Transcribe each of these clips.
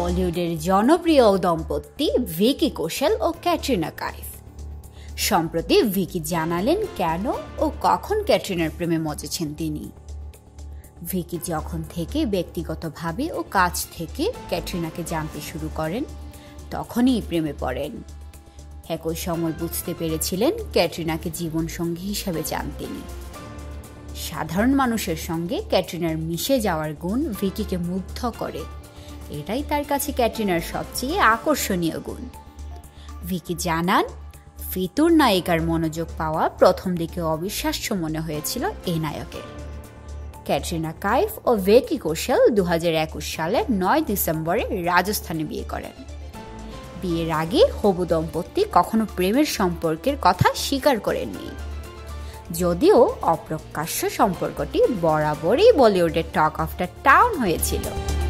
বলিউডের জনপ্রিয় দম্পতি ভিকি কৌশল ও ক্যাটরিনা কাইফ। সম্প্রতি ভিকি জানালেন কেন ও কখন ক্যাটরিনার প্রেমে মজেছেন তিনি। ভিকি যখন থেকে ব্যক্তিগতভাবে ও কাজ থেকে ক্যাটরিনাকে জানতে শুরু করেন তখনই প্রেমে পড়েন। একই সময় বুঝতে পেরেছিলেন ক্যাটরিনাকে জীবনসঙ্গী হিসাবে চান তিনি। সাধারণ মানুষের সঙ্গে ক্যাটরিনার মিশে যাওয়ার গুণ ভিকিকে মুগ্ধ করে। এটাই তার কাছে ক্যাটরিনার সবচেয়ে আকর্ষণীয় গুণ। ভিকি জানান, ফিতুর নায়িকার মনোযোগ পাওয়া প্রথম দিকে অবিশ্বাস্য মনে হয়েছিল এই নায়কের। ক্যাটরিনা কাইফ ও ভিকি কৌশল 2021 সালের 9 ডিসেম্বরে রাজস্থানে বিয়ে করেন। বিয়ের আগে হবু দম্পতি কখনো প্রেমের সম্পর্কের কথা স্বীকার করেননি, যদিও অপ্রকাশ্য সম্পর্কটি বরাবরই বলিউডের টক অফ দ্য টাউন হয়েছিল।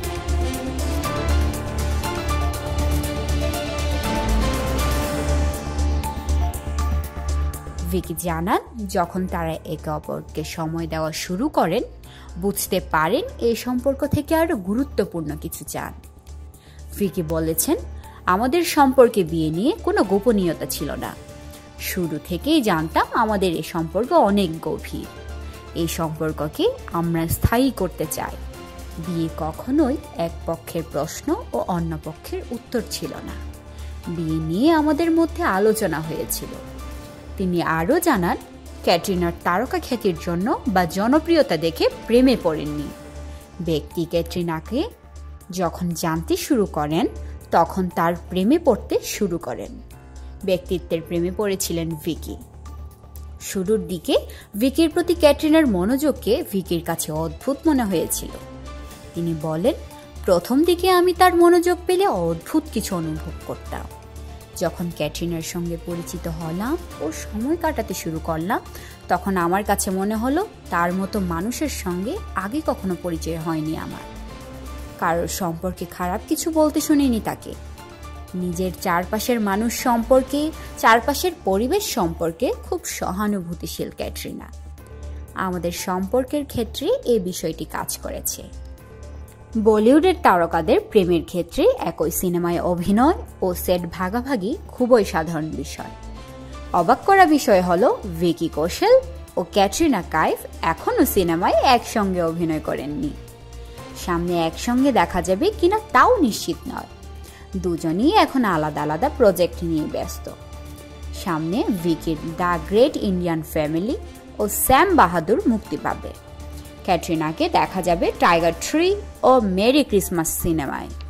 ভিকি জানান, যখন তারা একে অপরকে সময় দেওয়া শুরু করেন বুঝতে পারেন এই সম্পর্ক থেকে আরো গুরুত্বপূর্ণ কিছু চান। ভিকি বলেছেন, আমাদের সম্পর্কে বিয়ে নিয়ে কোনো গোপনীয়তা ছিল না। শুরু থেকেই জানতাম আমাদের এই সম্পর্ক অনেক গভীর। এই সম্পর্ককে আমরা স্থায়ী করতে চাই। বিয়ে কখনোই এক পক্ষের প্রশ্ন ও অন্য পক্ষের উত্তর ছিল না। বিয়ে নিয়ে আমাদের মধ্যে আলোচনা হয়েছিল। তিনি আরও জানান, ক্যাটরিনার তারকা খ্যাতির জন্য বা জনপ্রিয়তা দেখে প্রেমে পড়েননি। ব্যক্তি ক্যাটরিনাকে যখন জানতে শুরু করেন তখন তার প্রেমে পড়তে শুরু করেন। ব্যক্তিত্বের প্রেমে পড়েছিলেন ভিকি। শুরুর দিকে ভিকির প্রতি ক্যাটরিনার মনোযোগকে ভিকির কাছে অদ্ভুত মনে হয়েছিল। তিনি বলেন, প্রথম দিকে আমি তার মনোযোগ পেলে অদ্ভুত কিছু অনুভব করতাম। যখন ক্যাটরিনার সঙ্গে পরিচিত হলাম ও সময় কাটাতে শুরু করলাম তখন আমার কাছে মনে হলো তার মতো মানুষের সঙ্গে আগে কখনো পরিচয় হয়নি আমার। কারোর সম্পর্কে খারাপ কিছু বলতে শুনিনি তাকে। নিজের চারপাশের মানুষ সম্পর্কে, চারপাশের পরিবেশ সম্পর্কে খুব সহানুভূতিশীল ক্যাটরিনা। আমাদের সম্পর্কের ক্ষেত্রে এই বিষয়টি কাজ করেছে। বলিউডের তারকাদের প্রেমের ক্ষেত্রে একই সিনেমায় অভিনয় ও সেট ভাগাভাগি খুবই সাধারণ বিষয়। অবাক করা বিষয় হলো ভিকি কৌশল ও ক্যাটরিনা কাইফ এখনও সিনেমায় একসঙ্গে অভিনয় করেননি। সামনে একসঙ্গে দেখা যাবে কিনা তাও নিশ্চিত নয়। দুজনই এখন আলাদা আলাদা প্রজেক্ট নিয়ে ব্যস্ত। সামনে ভিকির দ্য গ্রেট ইন্ডিয়ান ফ্যামিলি ও স্যাম বাহাদুর মুক্তি পাবে। ক্যাটরিনাকে দেখা যাবে টাইগার 3 ও মেরি ক্রিসমাস সিনেমায়।